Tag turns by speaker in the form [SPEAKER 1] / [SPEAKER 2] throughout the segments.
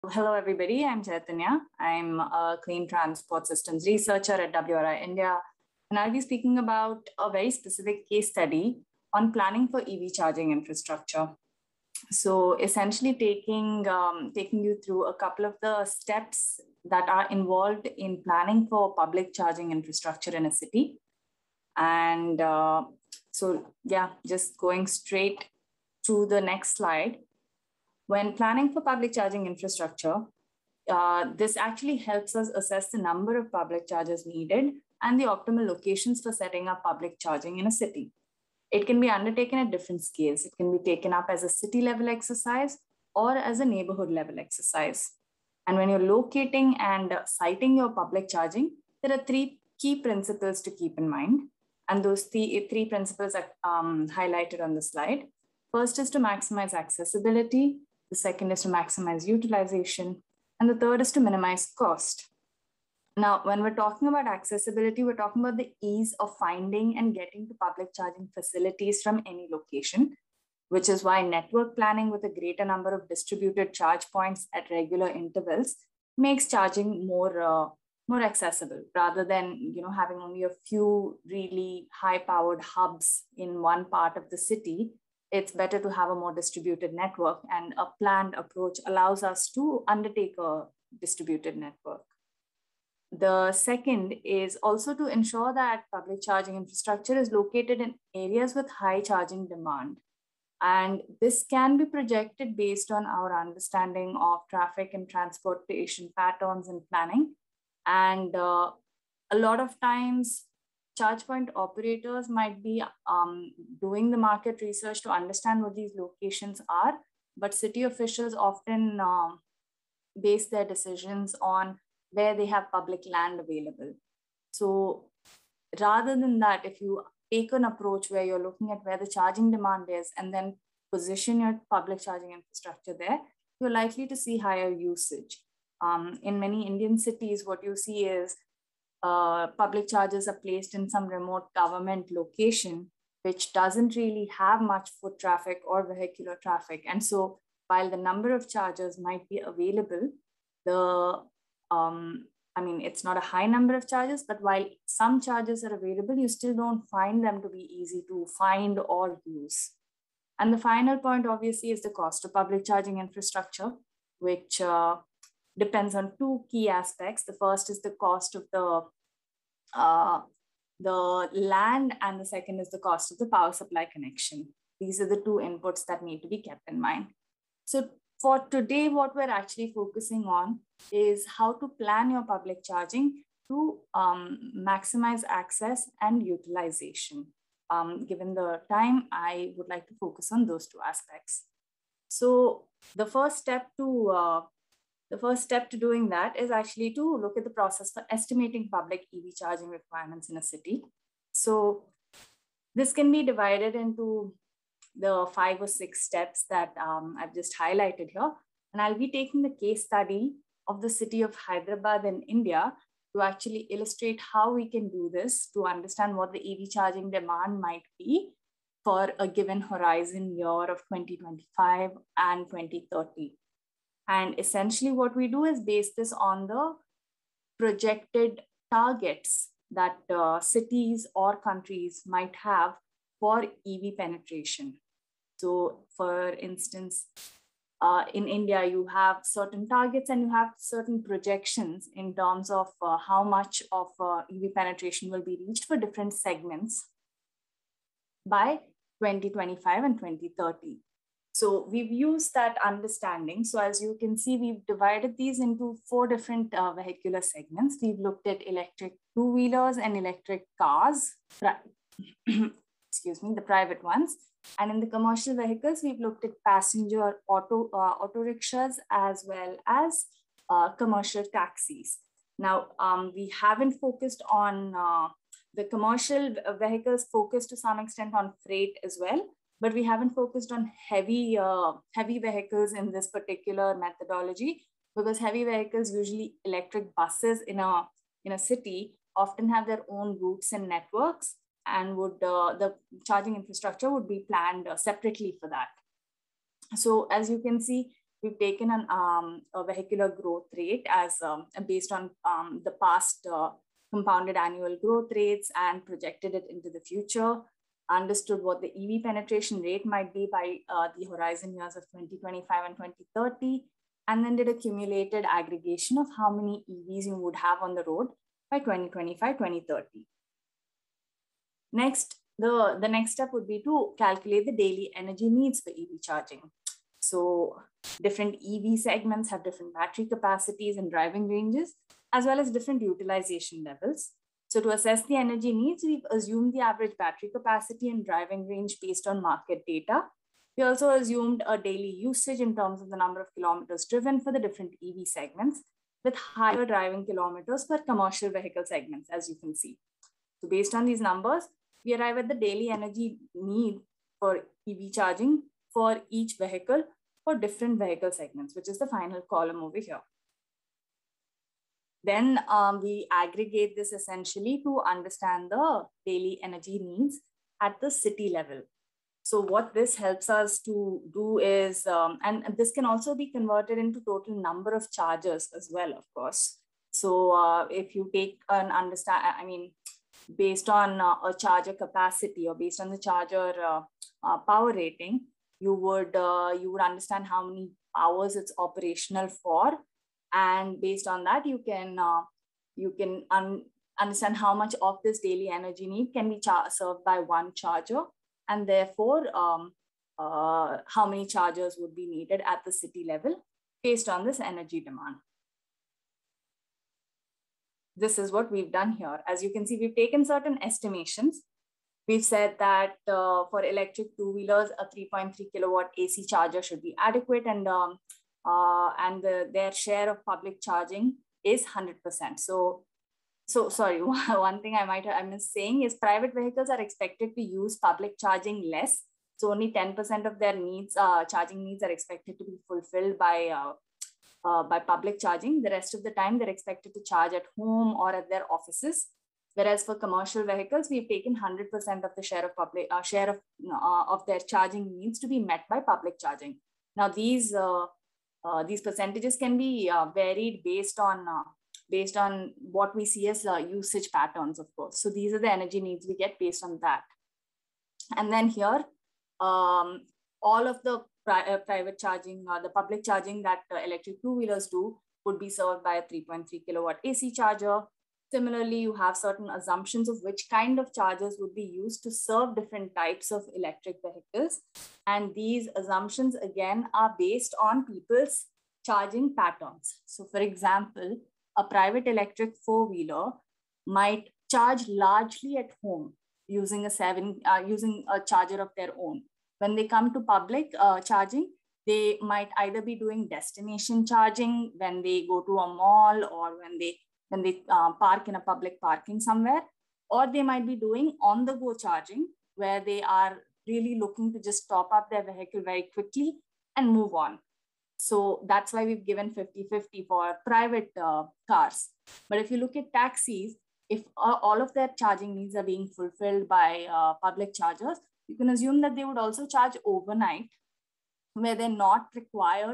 [SPEAKER 1] Hello, everybody. I'm Chaitanya. I'm a clean transport systems researcher at WRI India, and I'll be speaking about a very specific case study on planning for EV charging infrastructure. So, essentially, taking you through a couple of the steps that are involved in planning for public charging infrastructure in a city, and just going straight to the next slide. When planning for public charging infrastructure, this actually helps us assess the number of public chargers needed and the optimal locations for setting up public charging in a city. It can be undertaken at different scales. It can be taken up as a city level exercise or as a neighborhood level exercise. And when you're locating and citing your public charging, there are three key principles to keep in mind. And those three principles are highlighted on the slide. First is to maximize accessibility. The second is to maximize utilization. And the third is to minimize cost. Now, when we're talking about accessibility, we're talking about the ease of finding and getting to public charging facilities from any location, which is why network planning with a greater number of distributed charge points at regular intervals makes charging more accessible rather than having only a few really high-powered hubs in one part of the city. It's better to have a more distributed network, and a planned approach allows us to undertake a distributed network. The second is also to ensure that public charging infrastructure is located in areas with high charging demand. And this can be projected based on our understanding of traffic and transportation patterns and planning. And a lot of times, charge point operators might be doing the market research to understand what these locations are, but city officials often base their decisions on where they have public land available. So rather than that, if you take an approach where you're looking at where the charging demand is and then position your public charging infrastructure there, you're likely to see higher usage. In many Indian cities, what you see is public chargers are placed in some remote government location, which doesn't really have much foot traffic or vehicular traffic. And so while the number of chargers might be available, it's not a high number of chargers, but while some chargers are available, you still don't find them to be easy to find or use. And the final point, obviously, is the cost of public charging infrastructure, which depends on two key aspects. The first is the cost of the land, and the second is the cost of the power supply connection. These are the two inputs that need to be kept in mind. So for today, what we're actually focusing on is how to plan your public charging to maximize access and utilization. Given the time, I would like to focus on those two aspects. So the first step to doing that is actually to look at the process for estimating public EV charging requirements in a city. So this can be divided into the 5 or 6 steps that I've just highlighted here. And I'll be taking the case study of the city of Hyderabad in India to actually illustrate how we can do this to understand what the EV charging demand might be for a given horizon year of 2025 and 2030. And essentially what we do is base this on the projected targets that cities or countries might have for EV penetration. So for instance, in India, you have certain targets and you have certain projections in terms of how much of EV penetration will be reached for different segments by 2025 and 2030. So we've used that understanding. So as you can see, we've divided these into 4 different vehicular segments. We've looked at electric two-wheelers and electric cars, excuse me, the private ones. And in the commercial vehicles, we've looked at passenger auto rickshaws as well as commercial taxis. Now, we haven't focused on the commercial vehicles, focused to some extent on freight as well, but we haven't focused on heavy vehicles in this particular methodology, because heavy vehicles, usually electric buses in a city, often have their own routes and networks, and the charging infrastructure would be planned separately for that. So as you can see, we've taken a vehicular growth rate as based on the past compounded annual growth rates and projected it into the future, understood what the EV penetration rate might be by the horizon years of 2025 and 2030, and then did a cumulated aggregation of how many EVs you would have on the road by 2025, 2030. Next, the next step would be to calculate the daily energy needs for EV charging. So different EV segments have different battery capacities and driving ranges, as well as different utilization levels. So to assess the energy needs, we've assumed the average battery capacity and driving range based on market data. We also assumed a daily usage in terms of the number of kilometers driven for the different EV segments, with higher driving kilometers for commercial vehicle segments, as you can see. So based on these numbers, we arrive at the daily energy need for EV charging for each vehicle for different vehicle segments, which is the final column over here. Then we aggregate this essentially to understand the daily energy needs at the city level. So what this helps us to do is, and this can also be converted into total number of chargers as well, of course. So if you take an based on a charger capacity or based on the charger power rating, you would understand how many hours it's operational for. And based on that, you can understand how much of this daily energy need can be served by one charger, and therefore how many chargers would be needed at the city level based on this energy demand. This is what we've done here. As you can see, we've taken certain estimations. We've said that for electric two-wheelers, a 3.3 kilowatt AC charger should be adequate, and their share of public charging is 100%. So sorry, one thing I missed saying is private vehicles are expected to use public charging less. So only 10% of their needs, charging needs, are expected to be fulfilled by public charging. The rest of the time, they're expected to charge at home or at their offices. Whereas for commercial vehicles, we've taken 100% of the share of their charging needs to be met by public charging. Now these percentages can be varied based on what we see as usage patterns, of course. So these are the energy needs we get based on that. And then here, all of the private charging, the public charging that electric two-wheelers do would be served by a 3.3 kilowatt AC charger. Similarly, you have certain assumptions of which kind of chargers would be used to serve different types of electric vehicles. And these assumptions, again, are based on people's charging patterns. So for example, a private electric four-wheeler might charge largely at home using a charger of their own. When they come to public charging, they might either be doing destination charging when they go to a mall or when they park in a public parking somewhere, or they might be doing on-the-go charging where they are really looking to just top up their vehicle very quickly and move on. So that's why we've given 50-50 for private cars. But if you look at taxis, if all of their charging needs are being fulfilled by public chargers, you can assume that they would also charge overnight where they're not required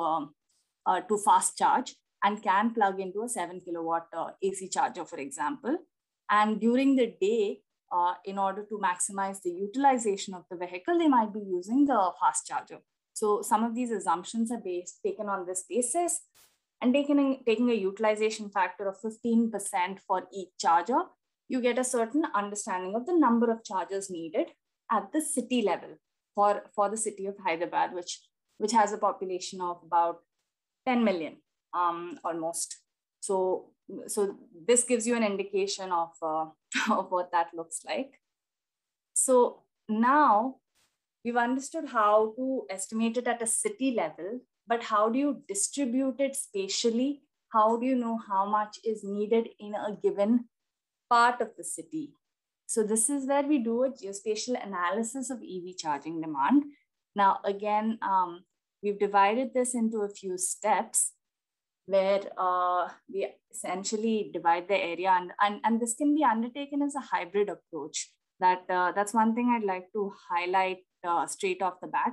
[SPEAKER 1] to fast charge and can plug into a 7 kilowatt AC charger, for example. And during the day, in order to maximize the utilization of the vehicle, they might be using the fast charger. So some of these assumptions are taken on this basis, and taking a utilization factor of 15% for each charger, you get a certain understanding of the number of chargers needed at the city level for the city of Hyderabad, which has a population of about 10 million. Almost. So this gives you an indication of what that looks like. So now we've understood how to estimate it at a city level, but how do you distribute it spatially? How do you know how much is needed in a given part of the city? So this is where we do a geospatial analysis of EV charging demand. Now, again, we've divided this into a few steps where we essentially divide the area, and this can be undertaken as a hybrid approach. That's one thing I'd like to highlight straight off the bat.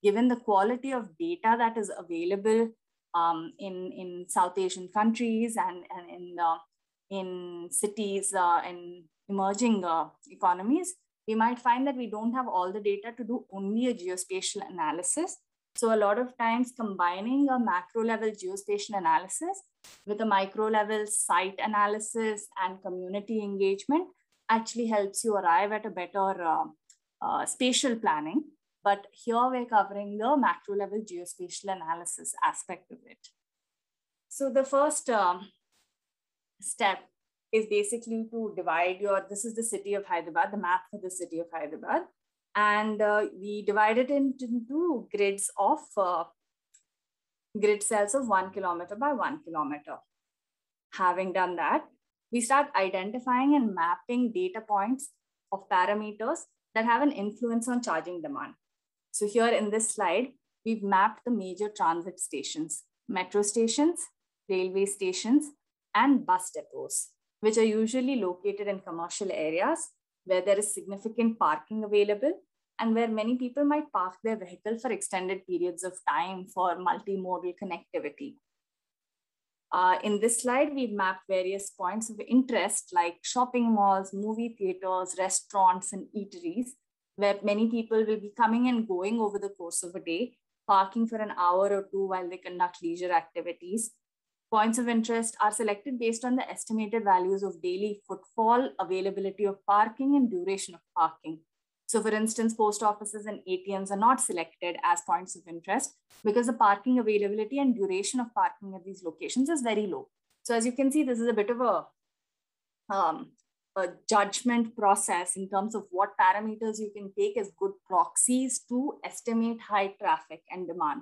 [SPEAKER 1] given the quality of data that is available in South Asian countries and in cities and emerging economies, we might find that we don't have all the data to do only a geospatial analysis. So a lot of times combining a macro level geospatial analysis with a micro level site analysis and community engagement actually helps you arrive at a better spatial planning. But here we're covering the macro level geospatial analysis aspect of it. So the first step is basically to divide this is the city of Hyderabad, the map for the city of Hyderabad. And we divide it into grids of grid cells of 1 kilometer by 1 kilometer. Having done that, we start identifying and mapping data points of parameters that have an influence on charging demand. So here in this slide, we've mapped the major transit stations, metro stations, railway stations, and bus depots, which are usually located in commercial areas where there is significant parking available and where many people might park their vehicle for extended periods of time for multimodal connectivity. In this slide, we've mapped various points of interest like shopping malls, movie theaters, restaurants, and eateries, where many people will be coming and going over the course of a day, parking for an hour or two while they conduct leisure activities. Points of interest are selected based on the estimated values of daily footfall, availability of parking, and duration of parking. So for instance, post offices and ATMs are not selected as points of interest because the parking availability and duration of parking at these locations is very low. So as you can see, this is a bit of a judgment process in terms of what parameters you can take as good proxies to estimate high traffic and demand.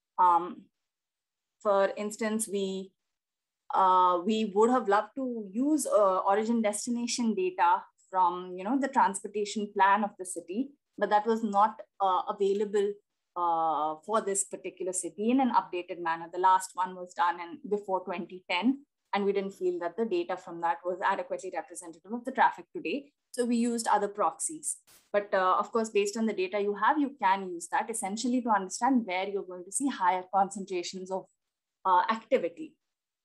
[SPEAKER 1] For instance, we would have loved to use origin destination data from the transportation plan of the city, but that was not available for this particular city in an updated manner. The last one was done before 2010, and we didn't feel that the data from that was adequately representative of the traffic today. So we used other proxies. But of course, based on the data you have, you can use that essentially to understand where you're going to see higher concentrations of activity.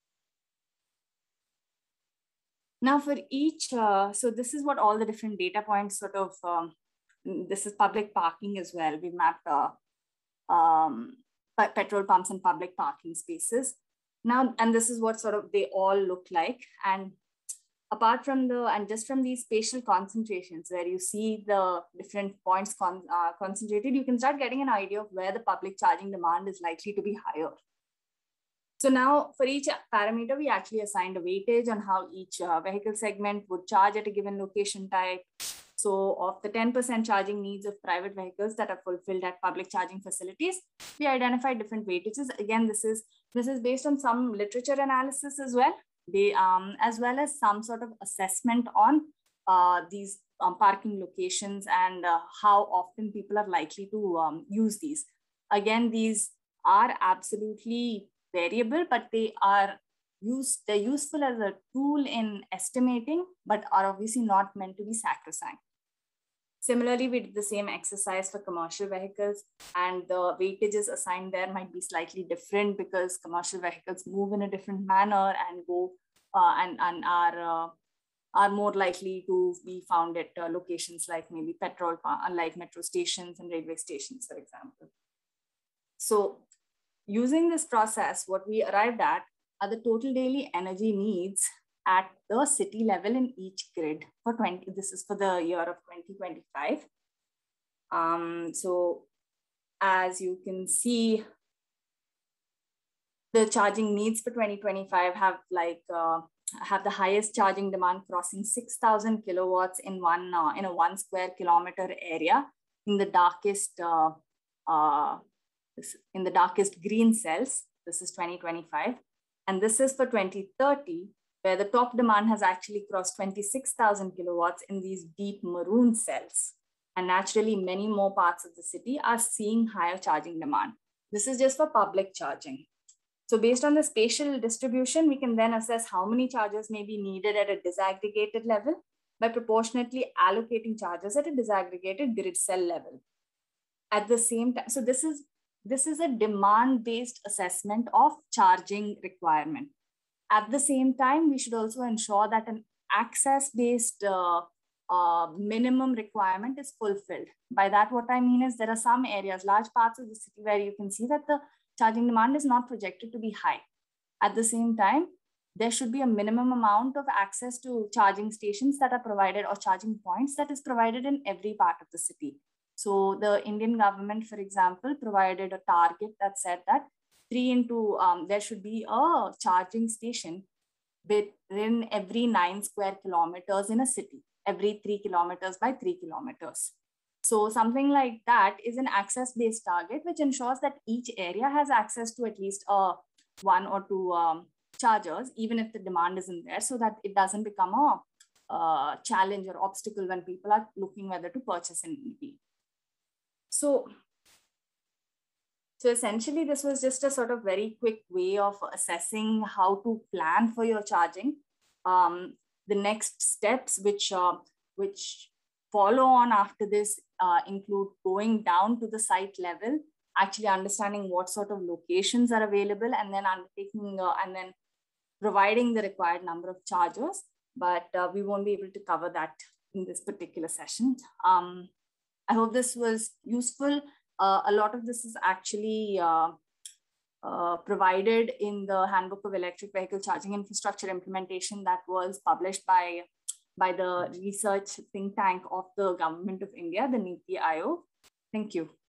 [SPEAKER 1] Now for each, so this is what all the different data points sort of, this is public parking as well. We mapped petrol pumps and public parking spaces. Now, and this is what sort of they all look like. And apart from just from these spatial concentrations where you see the different points concentrated, you can start getting an idea of where the public charging demand is likely to be higher. So now for each parameter, we actually assigned a weightage on how each vehicle segment would charge at a given location type. So of the 10% charging needs of private vehicles that are fulfilled at public charging facilities, we identified different weightages. Again, this is based on some literature analysis as well, as well as some sort of assessment on these parking locations and how often people are likely to use these. Again, these are absolutely variable, but they're useful as a tool in estimating, but are obviously not meant to be sacrosanct. Similarly, we did the same exercise for commercial vehicles, and the weightages assigned there might be slightly different because commercial vehicles move in a different manner and go and are more likely to be found at locations like maybe petrol, like metro stations and railway stations, for example. So using this process, what we arrived at are the total daily energy needs at the city level in each grid for this is for the year of 2025. So as you can see, the charging needs for 2025 have the highest charging demand crossing 6,000 kilowatts in a 1 square kilometer area in the darkest green cells. This is 2025. And this is for 2030, where the top demand has actually crossed 26,000 kilowatts in these deep maroon cells. And naturally, many more parts of the city are seeing higher charging demand. This is just for public charging. So based on the spatial distribution, we can then assess how many chargers may be needed at a disaggregated level by proportionately allocating chargers at a disaggregated grid cell level. At the same time, so this is this is a demand-based assessment of charging requirement. At the same time, we should also ensure that an access-based minimum requirement is fulfilled. By that, what I mean is there are some areas, large parts of the city where you can see that the charging demand is not projected to be high. At the same time, there should be a minimum amount of access to charging stations that are provided, or charging points that is provided in every part of the city. So the Indian government, for example, provided a target that said that there should be a charging station within every 9 square kilometers in a city, every 3 kilometers by 3 kilometers. So something like that is an access-based target, which ensures that each area has access to at least one or two chargers, even if the demand isn't there, so that it doesn't become a challenge or obstacle when people are looking whether to purchase an EV. So essentially, this was just a sort of very quick way of assessing how to plan for your charging. The next steps which follow on after this include going down to the site level, actually understanding what sort of locations are available, and then undertaking and then providing the required number of chargers. But we won't be able to cover that in this particular session. I hope this was useful. A lot of this is actually provided in the Handbook of Electric Vehicle Charging Infrastructure Implementation that was published by the research think tank of the Government of India, the NITI Aayog. Thank you.